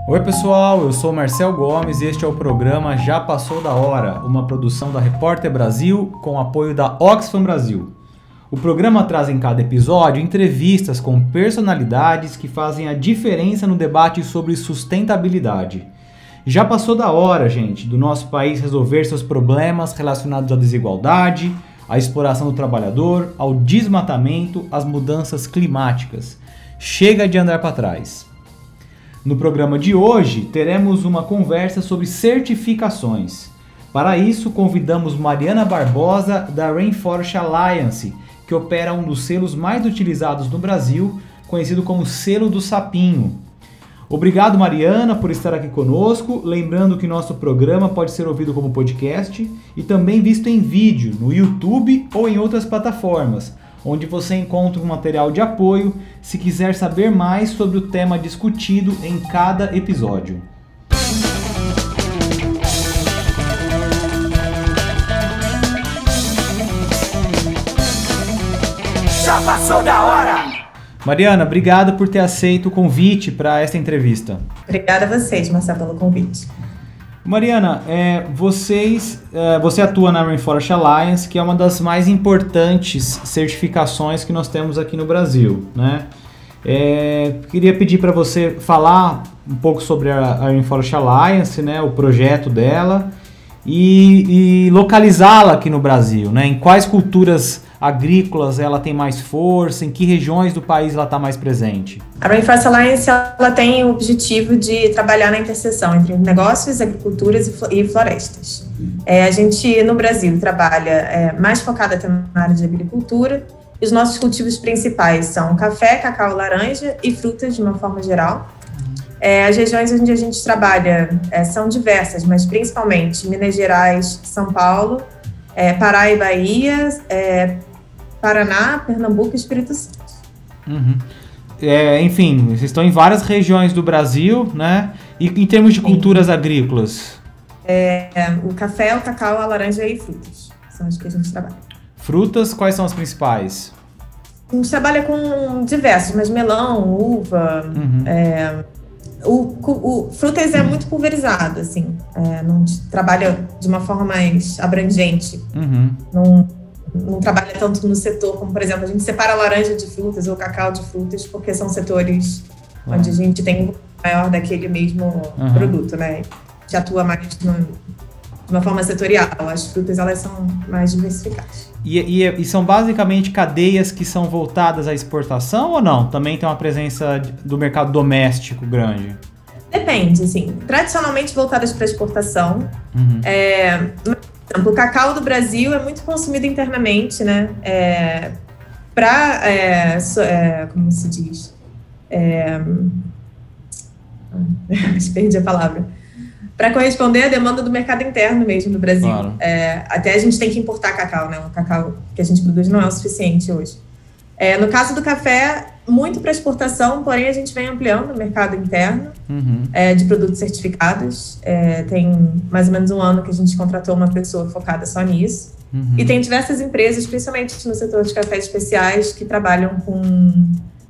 Oi pessoal, eu sou Marcel Gomes e este é o programa Já Passou da Hora, uma produção da Repórter Brasil com apoio da Oxfam Brasil. O programa traz em cada episódio entrevistas com personalidades que fazem a diferença no debate sobre sustentabilidade. Já passou da hora, gente, do nosso país resolver seus problemas relacionados à desigualdade, à exploração do trabalhador, ao desmatamento, às mudanças climáticas. Chega de andar para trás. No programa de hoje, teremos uma conversa sobre certificações. Para isso, convidamos Mariana Barbosa, da Rainforest Alliance, que opera um dos selos mais utilizados no Brasil, conhecido como Selo do Sapinho. Obrigado, Mariana, por estar aqui conosco. Lembrando que nosso programa pode ser ouvido como podcast e também visto em vídeo no YouTube ou em outras plataformas, onde você encontra um material de apoio se quiser saber mais sobre o tema discutido em cada episódio. Já passou da hora! Mariana, obrigado por ter aceito o convite para esta entrevista. Obrigada a vocês, Marcelo, pelo convite. Mariana, você atua na Rainforest Alliance, que é uma das mais importantes certificações que nós temos aqui no Brasil, né? Queria pedir para você falar um pouco sobre a Rainforest Alliance, né, o projeto dela e localizá-la aqui no Brasil, né? Em quais culturas agrícolas ela tem mais força, em que regiões do país ela está mais presente? A Rainforest Alliance ela tem o objetivo de trabalhar na interseção entre negócios, agriculturas e florestas. A gente, no Brasil, trabalha mais focada na área de agricultura. Os nossos cultivos principais são café, cacau, laranja e frutas, de uma forma geral. As regiões onde a gente trabalha são diversas, mas principalmente Minas Gerais, São Paulo, Pará e Bahia, Paraná, Pernambuco e Espírito Santo. Uhum. Enfim, vocês estão em várias regiões do Brasil, né? E em termos de culturas agrícolas? O café, o cacau, a laranja e frutas são as que a gente trabalha. Frutas, quais são as principais? A gente trabalha com diversos, mas melão, uva, frutas é muito pulverizado, assim, não trabalha de uma forma mais abrangente, não trabalha tanto no setor, como por exemplo, a gente separa a laranja de frutas ou cacau de frutas, porque são setores onde a gente tem um maior daquele mesmo produto, né? A gente atua mais de uma forma setorial, as frutas elas são mais diversificadas. E são basicamente cadeias que são voltadas à exportação ou não? Também tem uma presença do mercado doméstico grande? Depende, assim, tradicionalmente voltadas para exportação. Por exemplo, o cacau do Brasil é muito consumido internamente, né? Como se diz? Perdi a palavra. Para corresponder à demanda do mercado interno mesmo do Brasil. Claro. Até a gente tem que importar cacau, né? O cacau que a gente produz não é o suficiente hoje. No caso do café, muito para exportação, porém a gente vem ampliando o mercado interno de produtos certificados. Tem mais ou menos um ano que a gente contratou uma pessoa focada só nisso. E tem diversas empresas, principalmente no setor de cafés especiais, que trabalham com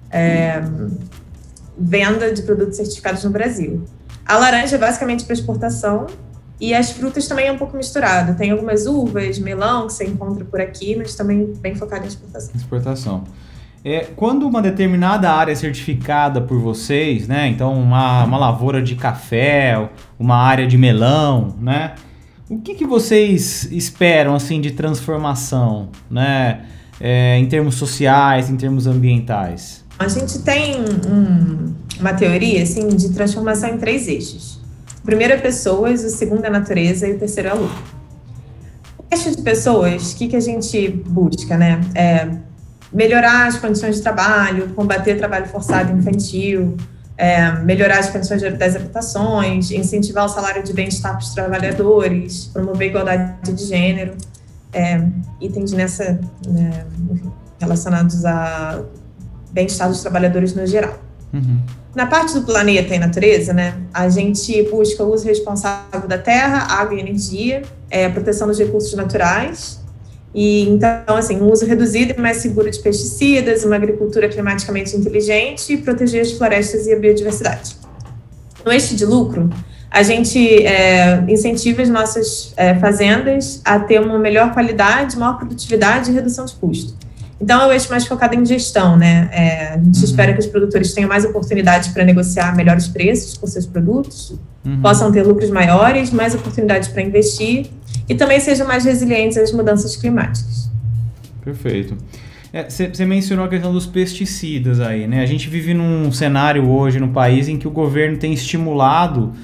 venda de produtos certificados no Brasil. A laranja é basicamente para exportação e as frutas também é um pouco misturado. Tem algumas uvas, melão que você encontra por aqui, mas também bem focado em exportação. Quando uma determinada área é certificada por vocês, né? Então uma lavoura de café, uma área de melão, né? O que vocês esperam assim de transformação, né? Em termos sociais, em termos ambientais? A gente tem uma teoria assim, de transformação em 3 eixos. O primeiro é pessoas, o segundo é natureza e o terceiro é lucro. O eixo de pessoas, o que a gente busca, né? Melhorar as condições de trabalho, combater trabalho forçado infantil, melhorar as condições das habitações, incentivar o salário de bem-estar para os trabalhadores, promover a igualdade de gênero, itens relacionados a bem-estar dos trabalhadores no geral. Na parte do planeta e natureza, né, a gente busca o uso responsável da terra, água e energia, a proteção dos recursos naturais, e então, assim, um uso reduzido e mais seguro de pesticidas, uma agricultura climaticamente inteligente e proteger as florestas e a biodiversidade. No eixo de lucro, a gente incentiva as nossas fazendas a ter uma melhor qualidade, maior produtividade e redução de custo. Então, é o eixo mais focado em gestão, né? A gente espera que os produtores tenham mais oportunidades para negociar melhores preços por seus produtos, possam ter lucros maiores, mais oportunidades para investir e também sejam mais resilientes às mudanças climáticas. Perfeito. Você mencionou a questão dos pesticidas aí, né? A gente vive num cenário hoje no país em que o governo tem estimulado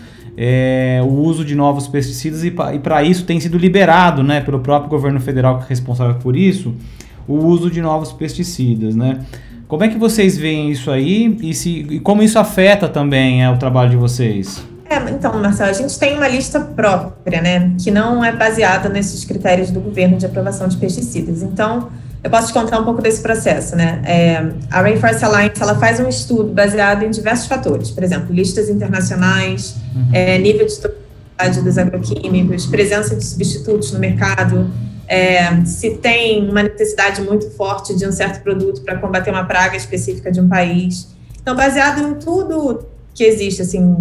o uso de novos pesticidas e para isso tem sido liberado, né, pelo próprio governo federal que é responsável por isso, o uso de novos pesticidas, né? Como é que vocês veem isso aí e como isso afeta também o trabalho de vocês? Então, Marcelo, a gente tem uma lista própria, né, que não é baseada nesses critérios do governo de aprovação de pesticidas. Então, eu posso te contar um pouco desse processo, né? A Rainforest Alliance, ela faz um estudo baseado em diversos fatores, por exemplo, listas internacionais, nível de toxicidade dos agroquímicos, presença de substitutos no mercado, se tem uma necessidade muito forte de um certo produto para combater uma praga específica de um país. Então, baseado em tudo que existe, assim,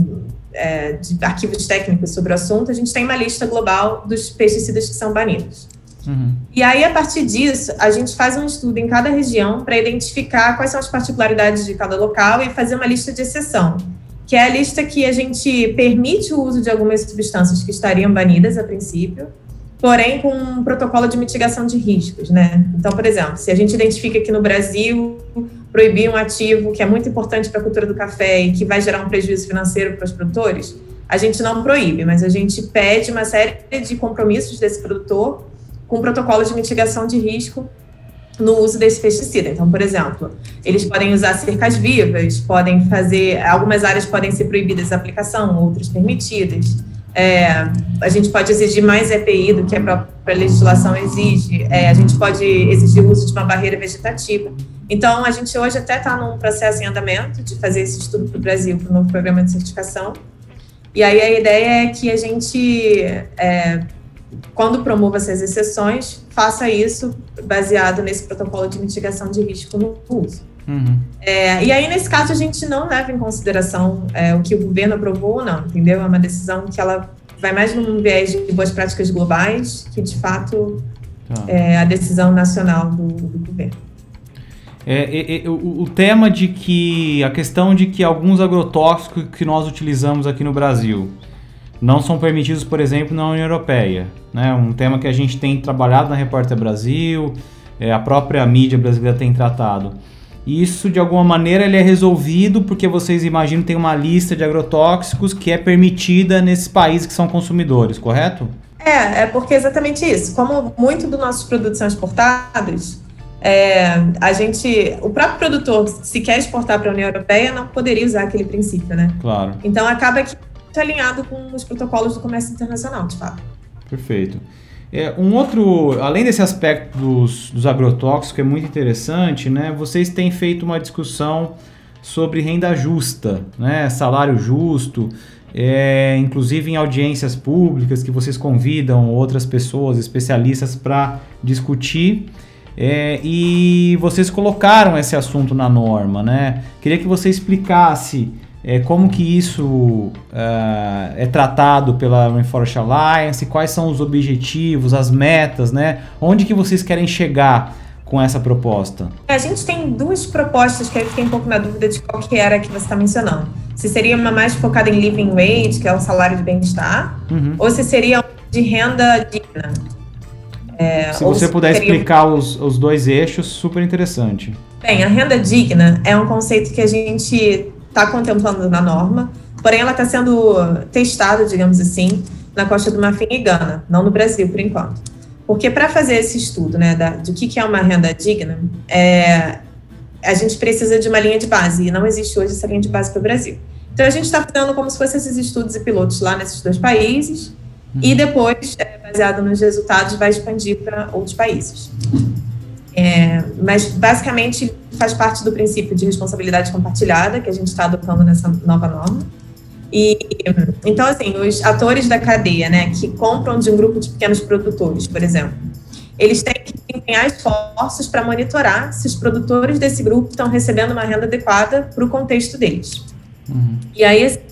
de arquivos técnicos sobre o assunto, a gente tem uma lista global dos pesticidas que são banidos. E aí, a partir disso, a gente faz um estudo em cada região para identificar quais são as particularidades de cada local e fazer uma lista de exceção, que é a lista que a gente permite o uso de algumas substâncias que estariam banidas a princípio, porém com um protocolo de mitigação de riscos, né? Então, por exemplo, se a gente identifica que no Brasil proibir um ativo que é muito importante para a cultura do café e que vai gerar um prejuízo financeiro para os produtores, a gente não proíbe, mas a gente pede uma série de compromissos desse produtor com protocolos de mitigação de risco no uso desse pesticida. Então, por exemplo, eles podem usar cercas vivas, podem fazer, algumas áreas podem ser proibidas a aplicação, outras permitidas. A gente pode exigir mais EPI do que a própria legislação exige, a gente pode exigir o uso de uma barreira vegetativa. Então, a gente hoje até está num processo em andamento de fazer esse estudo para o Brasil, para o novo programa de certificação. E aí a ideia é que a gente, quando promova essas exceções, faça isso baseado nesse protocolo de mitigação de risco no uso. E aí, nesse caso, a gente não leva em consideração o que o governo aprovou ou não, entendeu? É uma decisão que ela vai mais num viés de boas práticas globais, que de fato é a decisão nacional do governo. O tema de que, a questão de que alguns agrotóxicos que nós utilizamos aqui no Brasil não são permitidos, por exemplo, na União Europeia, né? Um tema que a gente tem trabalhado na Repórter Brasil, a própria mídia brasileira tem tratado. Isso, de alguma maneira, ele é resolvido porque vocês imaginam tem uma lista de agrotóxicos que é permitida nesses países que são consumidores, correto? Porque é exatamente isso. Como muito dos nossos produtos são exportados, o próprio produtor, se quer exportar para a União Europeia, não poderia usar aquele princípio, né? Claro. Então, acaba que está alinhado com os protocolos do comércio internacional, de fato. Perfeito. Além desse aspecto dos agrotóxicos, que é muito interessante, né? Vocês têm feito uma discussão sobre renda justa, né? Salário justo, inclusive em audiências públicas que vocês convidam outras pessoas, especialistas, para discutir. E vocês colocaram esse assunto na norma, né? Queria que você explicasse como que isso é tratado pela Rainforest Alliance, quais são os objetivos, as metas, né? Onde que vocês querem chegar com essa proposta? A gente tem duas propostas que eu fiquei um pouco na dúvida de qual que era que você está mencionando. Se seria uma mais focada em living wage, que é um salário de bem-estar, ou se seria de renda digna. Se você puder explicar os dois eixos, super interessante. Bem, a renda digna é um conceito que a gente está contemplando na norma, porém ela está sendo testada, digamos assim, na Costa do Marfim e Gana, não no Brasil, por enquanto. Porque para fazer esse estudo, né, do que é uma renda digna, a gente precisa de uma linha de base, e não existe hoje essa linha de base para o Brasil. Então a gente está fazendo como se fossem esses estudos e pilotos lá nesses dois países, e depois, baseado nos resultados, vai expandir para outros países. Mas, basicamente, faz parte do princípio de responsabilidade compartilhada que a gente está adotando nessa nova norma. Então, assim, os atores da cadeia, né, que compram de um grupo de pequenos produtores, por exemplo, eles têm que empenhar esforços para monitorar se os produtores desse grupo estão recebendo uma renda adequada para o contexto deles. E aí,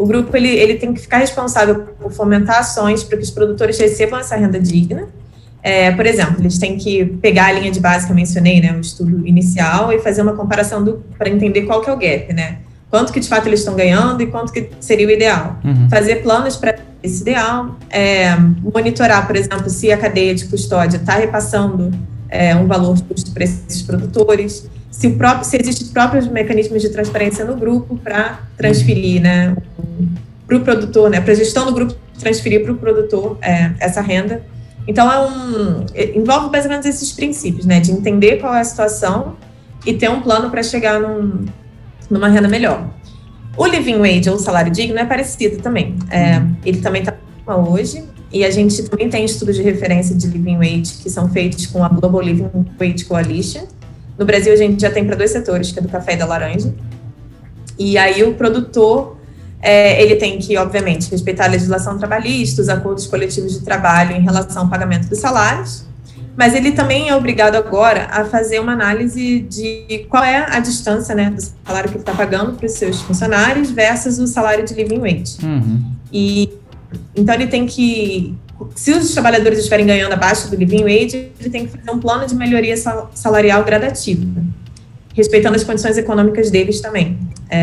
o grupo ele tem que ficar responsável por fomentar ações para que os produtores recebam essa renda digna. Por exemplo, eles têm que pegar a linha de base que eu mencionei, né, o estudo inicial, e fazer uma comparação para entender qual que é o gap, né? Quanto que de fato eles estão ganhando e quanto que seria o ideal. Fazer planos para esse ideal, monitorar, por exemplo, se a cadeia de custódia está repassando um valor justo para esses produtores, se existem próprios mecanismos de transparência no grupo para transferir, né, para o produtor, né, para a gestão do grupo transferir para o produtor essa renda. Então, envolve mais ou menos esses princípios, né, de entender qual é a situação e ter um plano para chegar numa renda melhor. O living wage, ou salário digno, é parecido também. Ele também está hoje, e a gente também tem estudos de referência de living wage que são feitos com a Global Living Wage Coalition. No Brasil, a gente já tem para 2 setores, que é do café e da laranja. E aí o produtor, ele tem que, obviamente, respeitar a legislação trabalhista, os acordos coletivos de trabalho em relação ao pagamento dos salários, mas ele também é obrigado agora a fazer uma análise de qual é a distância, né, do salário que ele está pagando para os seus funcionários versus o salário de living wage. E então ele tem que, se os trabalhadores estiverem ganhando abaixo do living wage, ele tem que fazer um plano de melhoria salarial gradativo, né, respeitando as condições econômicas deles também.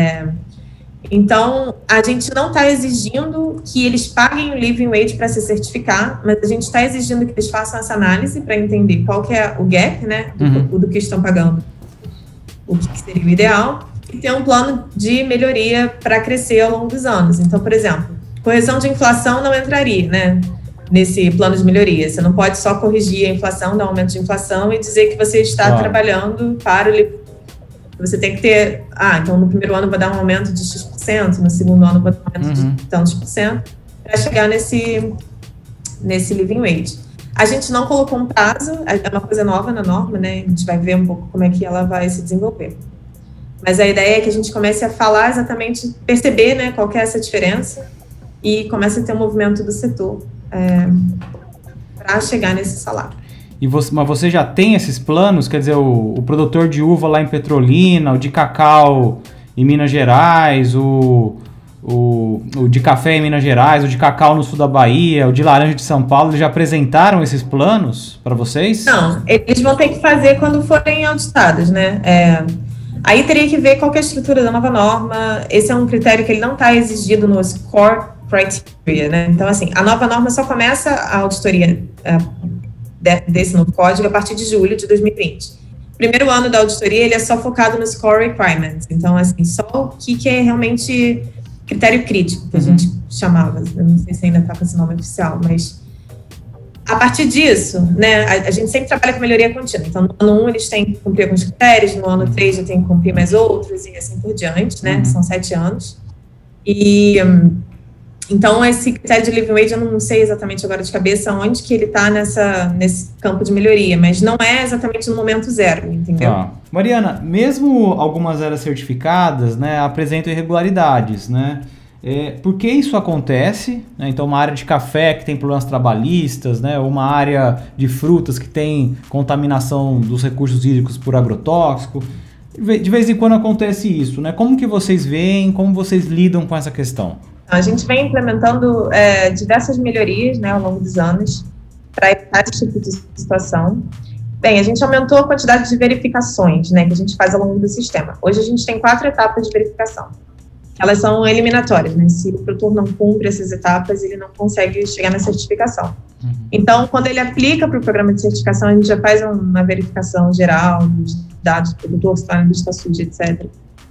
Então, a gente não está exigindo que eles paguem o living wage para se certificar, mas a gente está exigindo que eles façam essa análise para entender qual que é o gap, né, do que estão pagando, o que seria o ideal, e ter um plano de melhoria para crescer ao longo dos anos. Então, por exemplo, correção de inflação não entraria, né, nesse plano de melhoria. Você não pode só corrigir a inflação, dar um aumento de inflação e dizer que você está trabalhando para o living. Você tem que ter, então no primeiro ano vai dar um aumento de X%, no segundo ano vai dar um aumento de tantos por cento, para chegar nesse living wage. A gente não colocou um prazo, é uma coisa nova na norma, né? A gente vai ver um pouco como é que ela vai se desenvolver. Mas a ideia é que a gente comece a falar exatamente, perceber, né, qual que é essa diferença e comece a ter um movimento do setor para chegar nesse salário. Mas você já tem esses planos? Quer dizer, o produtor de uva lá em Petrolina, o de cacau em Minas Gerais, o de café em Minas Gerais, o de cacau no sul da Bahia, o de laranja de São Paulo, eles já apresentaram esses planos para vocês? Não, eles vão ter que fazer quando forem auditados, né? Aí teria que ver qual que é a estrutura da nova norma. Esse é um critério que ele não está exigido no Core Criteria, né? Então, assim, a nova norma só começa a auditoria desse novo código a partir de julho de 2020. O primeiro ano da auditoria, ele é só focado nos core requirements. Então, assim, só o que é realmente critério crítico, que a gente chamava. Eu não sei se ainda está com esse nome oficial, mas a partir disso, né, a gente sempre trabalha com melhoria contínua. Então, no ano 1, eles têm que cumprir alguns critérios, no ano 3 já tem que cumprir mais outros, e assim por diante, né? São 7 anos. E então, esse critério de living wage, eu não sei exatamente agora de cabeça onde que ele está nesse campo de melhoria, mas não é exatamente no momento zero, entendeu? Mariana, mesmo algumas áreas certificadas, né, apresentam irregularidades, né? Por que isso acontece? Né? Então, uma área de café que tem problemas trabalhistas, né, ou uma área de frutas que tem contaminação dos recursos hídricos por agrotóxico. De vez em quando acontece isso, né? Como que vocês veem, como vocês lidam com essa questão? A gente vem implementando diversas melhorias, né, ao longo dos anos para evitar esse tipo de situação. Bem, a gente aumentou a quantidade de verificações, né, que a gente faz ao longo do sistema. Hoje a gente tem 4 etapas de verificação. Elas são eliminatórias, né? Se o produtor não cumpre essas etapas, ele não consegue chegar na certificação. Então, quando ele aplica para o programa de certificação, a gente já faz uma verificação geral dos dados do produtor, se está na lista suja, etc.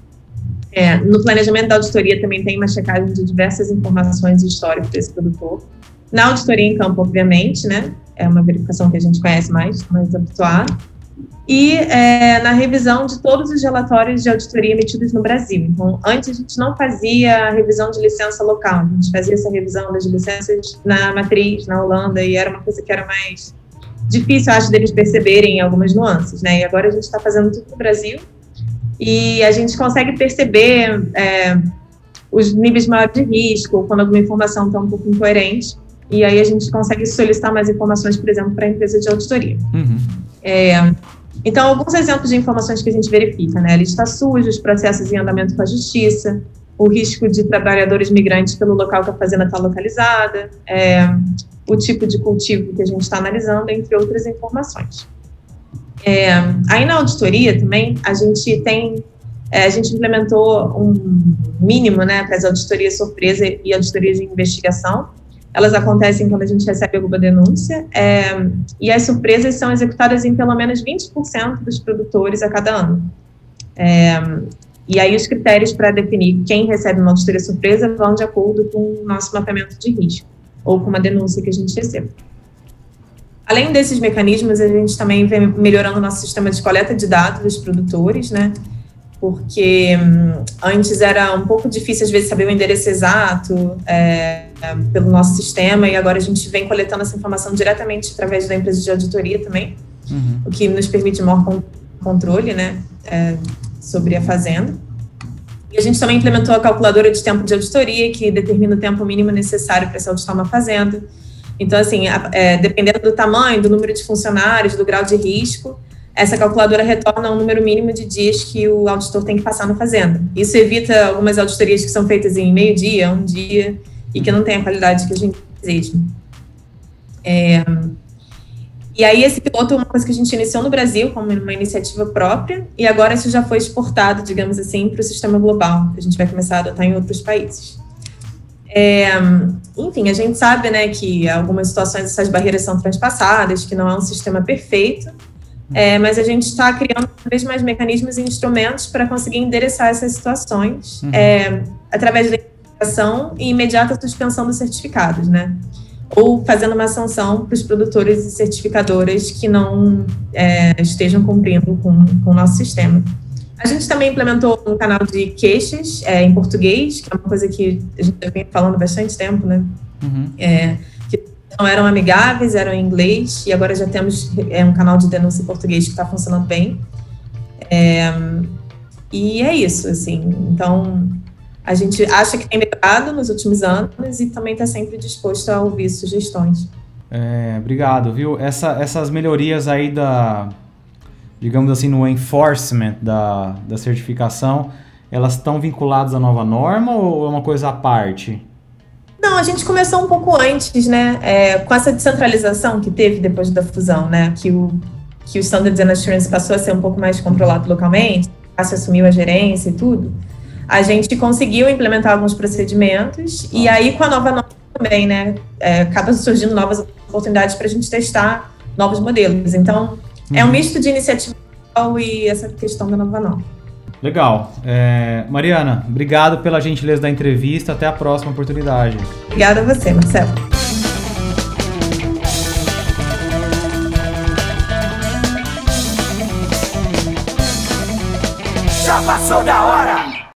No planejamento da auditoria também tem uma checagem de diversas informações e históricos desse produtor. Na auditoria em campo, obviamente, né? É uma verificação que a gente conhece mais habituado. E na revisão de todos os relatórios de auditoria emitidos no Brasil. Então, antes a gente não fazia a revisão de licença local, a gente fazia essa revisão das licenças na matriz, na Holanda, e era uma coisa que era mais difícil, acho, deles perceberem algumas nuances, né? E agora a gente está fazendo tudo no Brasil, e a gente consegue perceber os níveis maiores de risco, quando alguma informação está um pouco incoerente, e aí a gente consegue solicitar mais informações, por exemplo, para a empresa de auditoria. Então, alguns exemplos de informações que a gente verifica, né? A lista suja, os processos em andamento com a justiça, o risco de trabalhadores migrantes pelo local que a fazenda está localizada, o tipo de cultivo que a gente está analisando, entre outras informações. Aí na auditoria também, a gente implementou um mínimo, né, para as auditorias surpresa e auditorias de investigação. Elas acontecem quando a gente recebe alguma denúncia, e as surpresas são executadas em pelo menos 20% dos produtores a cada ano. E aí os critérios para definir quem recebe uma auditoria surpresa vão de acordo com o nosso mapeamento de risco, ou com uma denúncia que a gente recebe. Além desses mecanismos, a gente também vem melhorando o nosso sistema de coleta de dados dos produtores, né? Porque antes era um pouco difícil, às vezes, saber o endereço exato pelo nosso sistema, e agora a gente vem coletando essa informação diretamente através da empresa de auditoria também, o que nos permite maior controle, né, sobre a fazenda. E a gente também implementou a calculadora de tempo de auditoria, que determina o tempo mínimo necessário para se auditar uma fazenda. Então, assim, dependendo do tamanho, do número de funcionários, do grau de risco, essa calculadora retorna um número mínimo de dias que o auditor tem que passar na fazenda. Isso evita algumas auditorias que são feitas em meio dia, um dia, e que não tem a qualidade que a gente deseja. E aí esse piloto é uma coisa que a gente iniciou no Brasil como uma iniciativa própria, e agora isso já foi exportado, digamos assim, para o sistema global, que a gente vai começar a adotar em outros países. Enfim, a gente sabe, né, que algumas situações essas barreiras são transpassadas, que não é um sistema perfeito, mas a gente está criando cada vez mais mecanismos e instrumentos para conseguir endereçar essas situações através da identificação e imediata suspensão dos certificados, né? Ou fazendo uma sanção para os produtores e certificadoras que não estejam cumprindo com o nosso sistema. A gente também implementou um canal de queixas em português, que é uma coisa que a gente já vem falando há bastante tempo, né? Que não eram amigáveis, eram em inglês, e agora já temos um canal de denúncia em português que está funcionando bem. E é isso, assim. Então, a gente acha que tem melhorado nos últimos anos e também está sempre disposto a ouvir sugestões. Obrigado, viu? Essas melhorias aí digamos assim, no enforcement da certificação, elas estão vinculadas à nova norma ou é uma coisa à parte? Não, a gente começou um pouco antes, né, com essa descentralização que teve depois da fusão, né, que o Standards and Assurance passou a ser um pouco mais controlado localmente, se assumiu a gerência e tudo, a gente conseguiu implementar alguns procedimentos, e aí com a nova norma também, né, acaba surgindo novas oportunidades para a gente testar novos modelos. Então, é um misto de iniciativa e essa questão da nova norma. Legal. Mariana, obrigado pela gentileza da entrevista. Até a próxima oportunidade. Obrigada a você, Marcelo. Já passou da hora!